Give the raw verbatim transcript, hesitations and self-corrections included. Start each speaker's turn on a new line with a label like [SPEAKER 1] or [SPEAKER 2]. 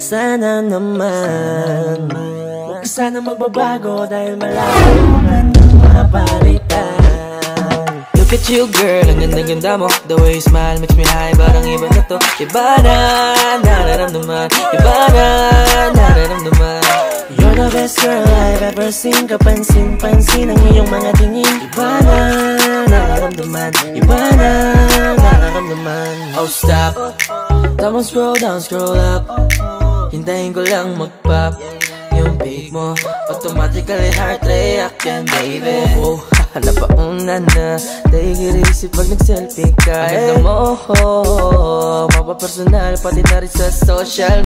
[SPEAKER 1] sana naman huwag ka sana magbabago dahil malayo ka nang mapalitan. Look at you girl, ang ganda-ganda mo. The way you smile makes me high, parang iba na to. Iba na, nararamdaman. Iba na, nararamdaman. You're the best girl I've ever seen. Kapansin-pansin ang iyong mga tingin. Iba na, nararamdaman. Iba na, nararamdaman. Oh stop, tamang scroll down, scroll up. Hintayin ko lang mag-pop. Yung beat mo, automatically heart react yan baby. Oh, napauna na, take it easy pag nag-selfie ka. Ang ganda mo, oh, mapapersonal pati na rin sa social